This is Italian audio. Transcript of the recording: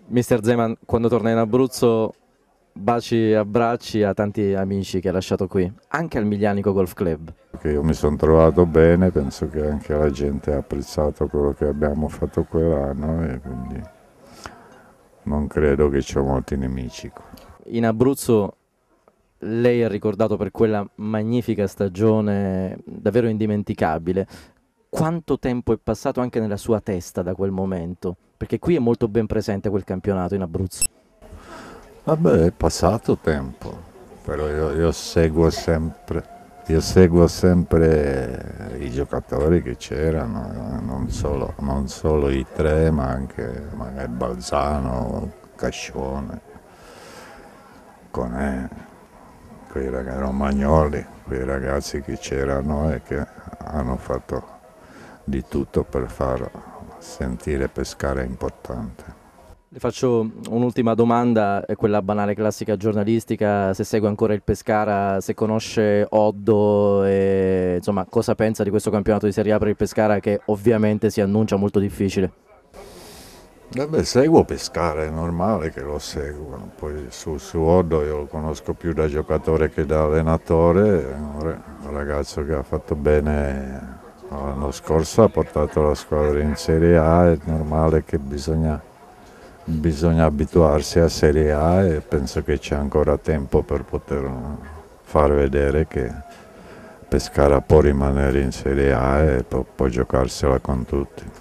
Mister Zeman, quando torna in Abruzzo, baci e abbracci a tanti amici che ha lasciato qui, anche al Miglianico Golf Club. Che io mi sono trovato bene, penso che anche la gente ha apprezzato quello che abbiamo fatto quell'anno e quindi non credo che c'ho molti nemici qua. In Abruzzo lei è ricordato per quella magnifica stagione davvero indimenticabile. Quanto tempo è passato anche nella sua testa da quel momento? Perché qui è molto ben presente quel campionato in Abruzzo. Vabbè, è passato tempo, però io seguo sempre i giocatori che c'erano, non solo i tre, ma anche magari Balzano, Cascione, Conè, quei ragazzi Romagnoli, quei ragazzi che c'erano e che hanno fatto di tutto per far sentire Pescara importante. Le faccio un'ultima domanda, è quella banale classica giornalistica, se segue ancora il Pescara, se conosce Oddo e insomma cosa pensa di questo campionato di Serie A per il Pescara che ovviamente si annuncia molto difficile. Beh, seguo Pescara, è normale che lo seguano, poi su Oddo io lo conosco più da giocatore che da allenatore, è un ragazzo che ha fatto bene l'anno scorso, ha portato la squadra in Serie A, è normale che bisogna abituarsi a Serie A e penso che c'è ancora tempo per poter far vedere che Pescara può rimanere in Serie A e può giocarsela con tutti.